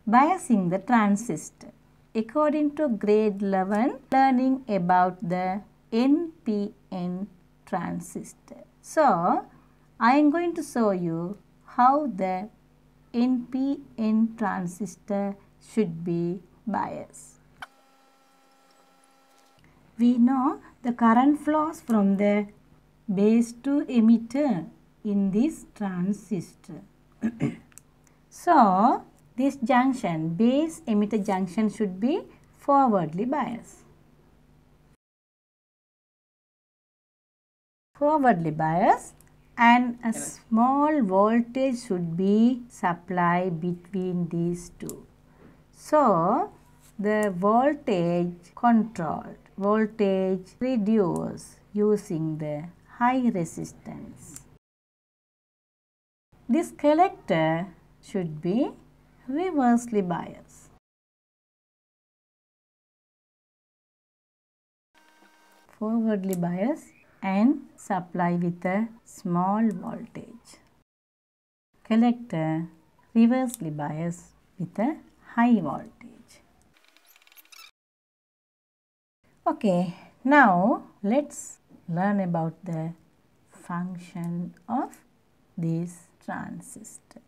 Biasing the transistor. According to grade 11, learning about the NPN transistor. So, I am going to show you how the NPN transistor should be biased. We know the current flows from the base to emitter in this transistor. So, this junction, base emitter junction, should be forwardly biased. Forwardly biased, and a small voltage should be supplied between these two. So, the voltage controlled, voltage reduced using the high resistance. This collector should be reversely biased. Forwardly biased and supply with a small voltage. Collector reversely biased with a high voltage. Okay, now let's learn about the function of this transistor.